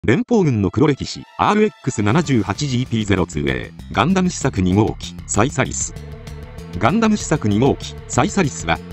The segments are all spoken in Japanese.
連邦軍の黒歴史 RX78GP02A ガンダム試作2号機サイサリス。ガンダム試作2号機サイサリスは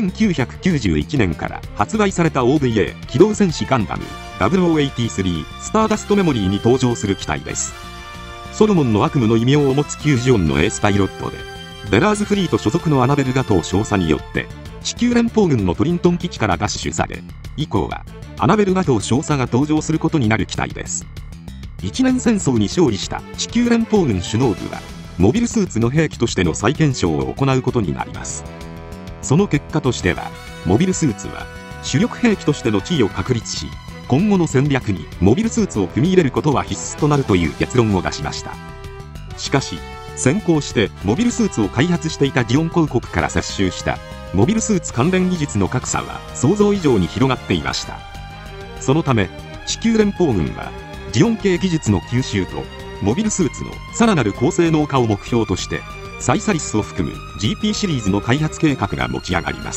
1991年から発売された OVA 機動戦士ガンダム0083スターダストメモリーに登場する機体です。ソロモンの悪夢の異名を持つキュージオンのエースパイロットで、ベラーズフリート所属のアナベルガト少佐によって地球連邦軍のトリントン基地から奪取され、以降はアナベルガト少佐が登場することになる機体です。一年戦争に勝利した地球連邦軍首脳部はモビルスーツの兵器としての再検証を行うことになります。その結果としては、モビルスーツは主力兵器としての地位を確立し、今後の戦略にモビルスーツを組み入れることは必須となるという結論を出しました。しかし先行してモビルスーツを開発していたジオン公国から接収したモビルスーツ関連技術の格差は想像以上に広がっていました。そのため地球連邦軍はジオン系技術の吸収とモビルスーツのさらなる高性能化を目標としてサイサリスを含む GP シリーズの開発計画が持ち上がります。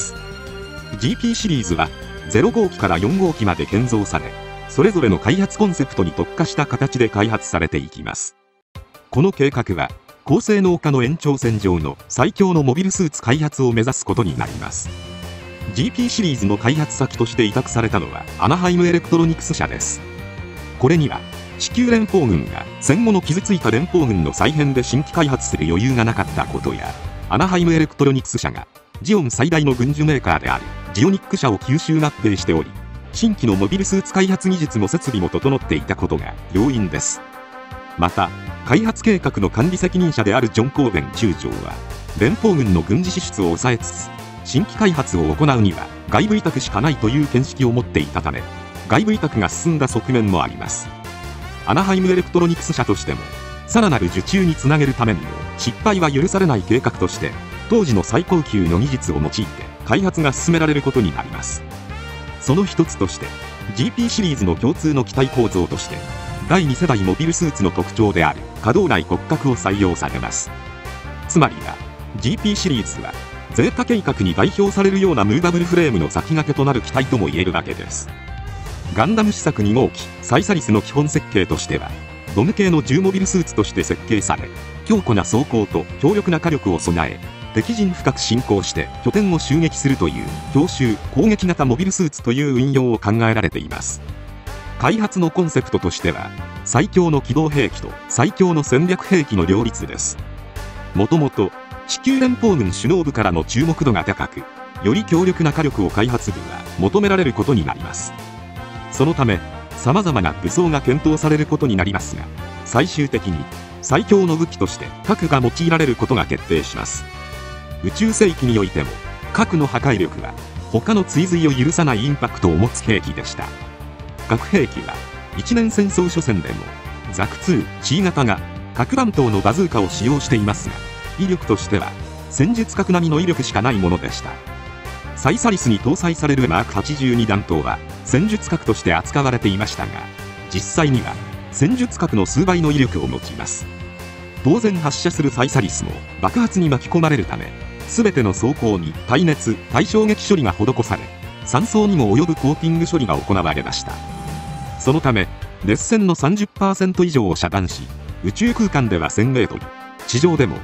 GP シリーズは0号機から4号機まで建造され、それぞれの開発コンセプトに特化した形で開発されていきます。この計画は高性能化の延長線上の最強のモビルスーツ開発を目指すことになります。 GP シリーズの開発先として委託されたのはアナハイムエレクトロニクス社です。これには地球連邦軍が戦後の傷ついた連邦軍の再編で新規開発する余裕がなかったことや、アナハイムエレクトロニクス社がジオン最大の軍需メーカーであるジオニック社を吸収合併しており、新規のモビルスーツ開発技術も設備も整っていたことが要因です。また開発計画の管理責任者であるジョン・コーベン中将は連邦軍の軍事支出を抑えつつ新規開発を行うには外部委託しかないという見識を持っていたため、外部委託が進んだ側面もあります。アナハイムエレクトロニクス社としてもさらなる受注につなげるためにも失敗は許されない計画として当時の最高級の技術を用いて開発が進められることになります。その一つとして GP シリーズの共通の機体構造として第2世代モビルスーツの特徴である可動内骨格を採用されます。つまりは GP シリーズはゼータ計画に代表されるようなムーバブルフレームの先駆けとなる機体とも言えるわけです。ガンダム試作2号機サイサリスの基本設計としてはドム系の重モビルスーツとして設計され、強固な装甲と強力な火力を備え、敵陣深く侵攻して拠点を襲撃するという強襲攻撃型モビルスーツという運用を考えられています。開発のコンセプトとしては最強の機動兵器と最強の戦略兵器の両立です。もともと地球連邦軍首脳部からの注目度が高く、より強力な火力を開発部は求められることになります。そのため様々な武装が検討されることになりますが、最終的に最強の武器として核が用いられることが決定します。宇宙世紀においても核の破壊力は他の追随を許さないインパクトを持つ兵器でした。核兵器は一年戦争初戦でもザク 2C 型が核弾頭のバズーカを使用していますが、威力としては戦術核並みの威力しかないものでした。サイサリスに搭載されるマーク82弾頭は戦術核として扱われていましたが、実際には戦術核の数倍の威力を持ちます。当然発射するサイサリスも爆発に巻き込まれるため、全ての装甲に耐熱耐衝撃処理が施され、3層にも及ぶコーティング処理が行われました。そのため熱線の 30% 以上を遮断し、宇宙空間では 1000m、地上でも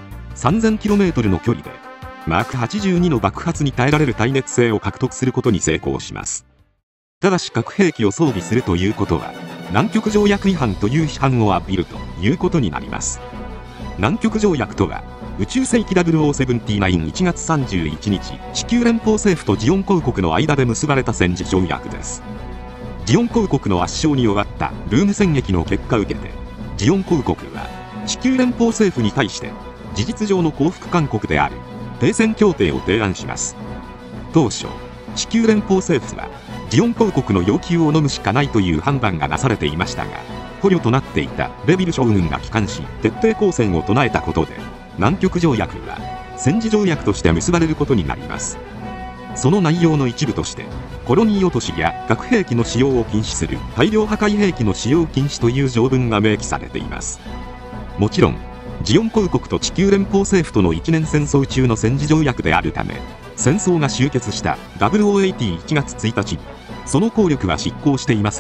3000km の距離でマーク82の爆発に耐えられる耐熱性を獲得することに成功します。ただし核兵器を装備するということは南極条約違反という批判を浴びるということになります。南極条約とは宇宙世紀0079-1月31日地球連邦政府とジオン公国の間で結ばれた戦時条約です。ジオン公国の圧勝に終わったルーム戦役の結果を受けて、ジオン公国は地球連邦政府に対して事実上の降伏勧告である停戦協定を提案します。当初地球連邦政府はジオン公国の要求を飲むしかないという判断がなされていましたが、捕虜となっていたレビル将軍が帰還し徹底抗戦を唱えたことで、南極条約は戦時条約として結ばれることになります。その内容の一部としてコロニー落としや核兵器の使用を禁止する大量破壊兵器の使用禁止という条文が明記されています。もちろんジオン公国と地球連邦政府との1年戦争中の戦時条約であるため、戦争が終結した0081月1日にその効力は失効していますが、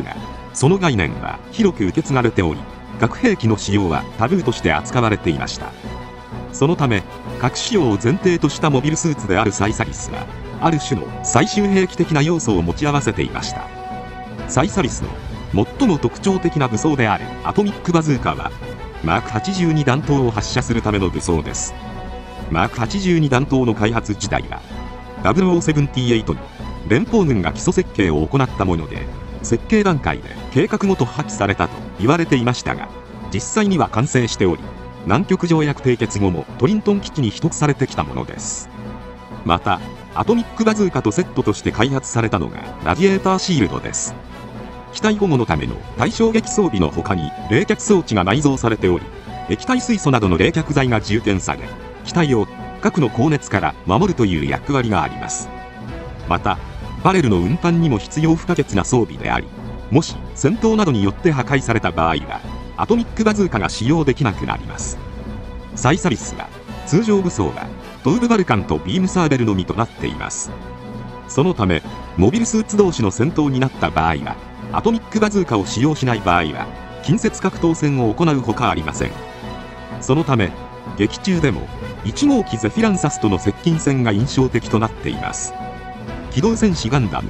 その概念は広く受け継がれており、核兵器の使用はタブーとして扱われていました。そのため、核使用を前提としたモビルスーツであるサイサリスは、ある種の最終兵器的な要素を持ち合わせていました。サイサリスの最も特徴的な武装であるアトミックバズーカは、マーク82弾頭を発射するための武装です。マーク82弾頭の開発時代は、0078に連邦軍が基礎設計を行ったもので、設計段階で計画ごと破棄されたと言われていましたが、実際には完成しており、南極条約締結後もトリントン基地に秘匿されてきたものです。また、アトミックバズーカとセットとして開発されたのがラジエーターシールドです。機体保護のための対衝撃装備の他に冷却装置が内蔵されており、液体水素などの冷却剤が充填され、機体を核の高熱から守るという役割があります。また、バレルの運搬にも必要不可欠な装備であり、もし戦闘などによって破壊された場合は、アトミックバズーカが使用できなくなります。サイサリスは、通常武装はドウブバルカンとビームサーベルのみとなっています。そのため、モビルスーツ同士の戦闘になった場合は、アトミックバズーカを使用しない場合は、近接格闘戦を行うほかありません。そのため、劇中でも、1号機ゼフィランサスとの接近戦が印象的となっています。機動戦士ガンダム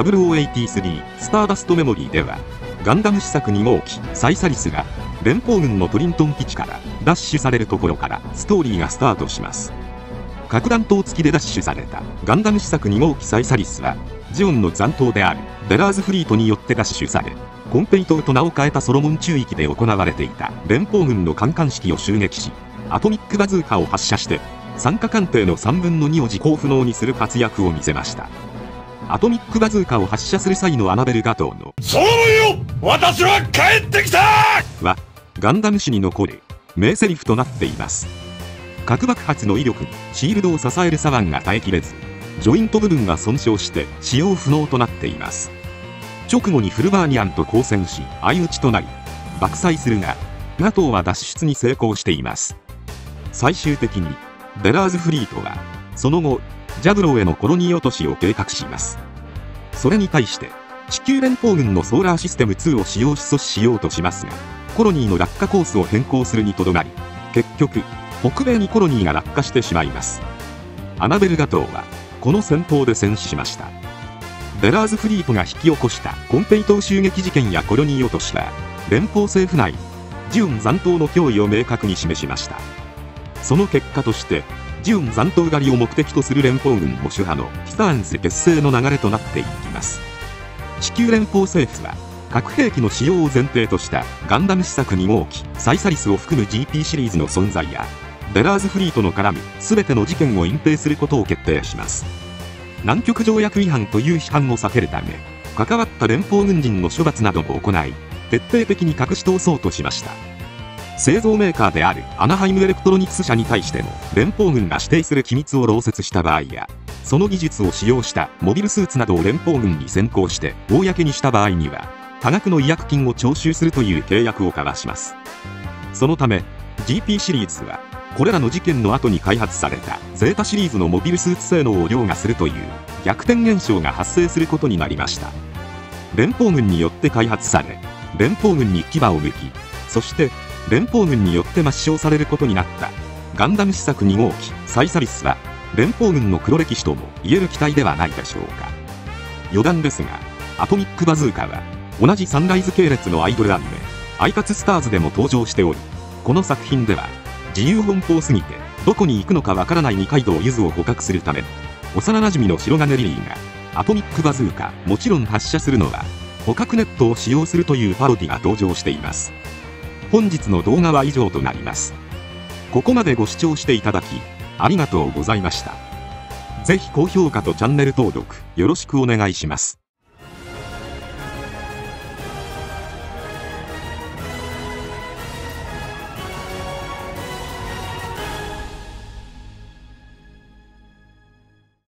0083スターダストメモリーでは、ガンダム試作2号機サイサリスが連邦軍のトリントン基地から奪取されるところからストーリーがスタートします。核弾頭付きで奪取されたガンダム試作2号機サイサリスは、ジオンの残党であるベラーズフリートによって奪取され、コンペイ島と名を変えたソロモン中域で行われていた連邦軍の観艦式を襲撃し、アトミックバズーカを発射して酸化艦艇の3分の2を実行不能にする活躍を見せました。アトミックバズーカを発射する際のアナベル・ガトーのソロモンよ、私は帰ってきたはガンダム史に残る名台詞となっています。核爆発の威力にシールドを支える左腕が耐えきれず、ジョイント部分が損傷して使用不能となっています。直後にフルバーニアンと交戦し相打ちとなり爆砕するが、ガトーは脱出に成功しています。最終的にベラーズフリートはその後ジャブローへのコロニー落としを計画します。それに対して地球連邦軍のソーラーシステム2を使用し阻止しようとしますが、コロニーの落下コースを変更するにとどまり、結局北米にコロニーが落下してしまいます。アナベル・ガトーはこの戦闘で戦死しました。ベラーズフリートが引き起こしたコンペイ島襲撃事件やコロニー落としは、連邦政府内にジオン残党の脅威を明確に示しました。その結果として、ジオン残党狩りを目的とする連邦軍保守派のティターンス結成の流れとなっていきます。地球連邦政府は、核兵器の使用を前提としたガンダム試作2号機サイサリスを含む GP シリーズの存在や、ベラーズフリートの絡む全ての事件を隠蔽することを決定します。南極条約違反という批判を避けるため、関わった連邦軍人の処罰なども行い、徹底的に隠し通そうとしました。製造メーカーであるアナハイムエレクトロニクス社に対しても、連邦軍が指定する機密を漏洩した場合や、その技術を使用したモビルスーツなどを連邦軍に先行して公にした場合には、多額の違約金を徴収するという契約を交わします。そのため GP シリーズは、これらの事件の後に開発されたゼータシリーズのモビルスーツ性能を凌駕するという逆転現象が発生することになりました。連邦軍によって開発され、連邦軍に牙を向き、そして連邦軍によって抹消されることになったガンダム試作2号機サイサリスは、連邦軍の黒歴史とも言える機体ではないでしょうか。余談ですが、アトミックバズーカは同じサンライズ系列のアイドルアニメアイカツスターズでも登場しており、この作品では自由奔放すぎてどこに行くのかわからない二階堂ゆずを捕獲するため、幼なじみの白金リリーがアトミックバズーカもちろん発射するのは捕獲ネットを使用するというパロディが登場しています。本日の動画は以上となります。ここまでご視聴していただきありがとうございました。ぜひ高評価とチャンネル登録よろしくお願いします。